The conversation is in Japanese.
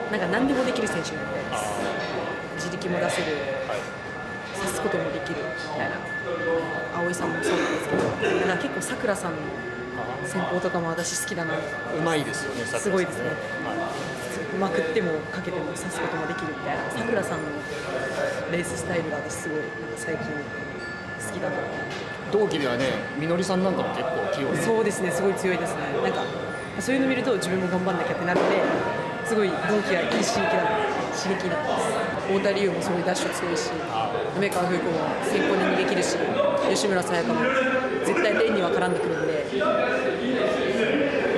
なんか何でもできる選手になりたいです。自力も出せる、刺すこともできるみたいな。葵さんもそうなんですけど、だから結構さくらさんの戦法とかも私好きだな。 うまいですよね。 すごいですね。まくってもかけても刺すこともできるみたいなさくらさんのレーススタイルが私すごいなんか最近好きだな。 同期ではね、みのりさんなんかも結構器用で。 そうですね、すごい強いですね。なんかそういうの見ると自分も頑張んなきゃってなって、すごい同期はいい刺激になってます。太田龍もすごいダッシュ強いし、梅川風子も先行で逃げ切るし、吉村紗也香も絶対レーンには絡んでくるんで、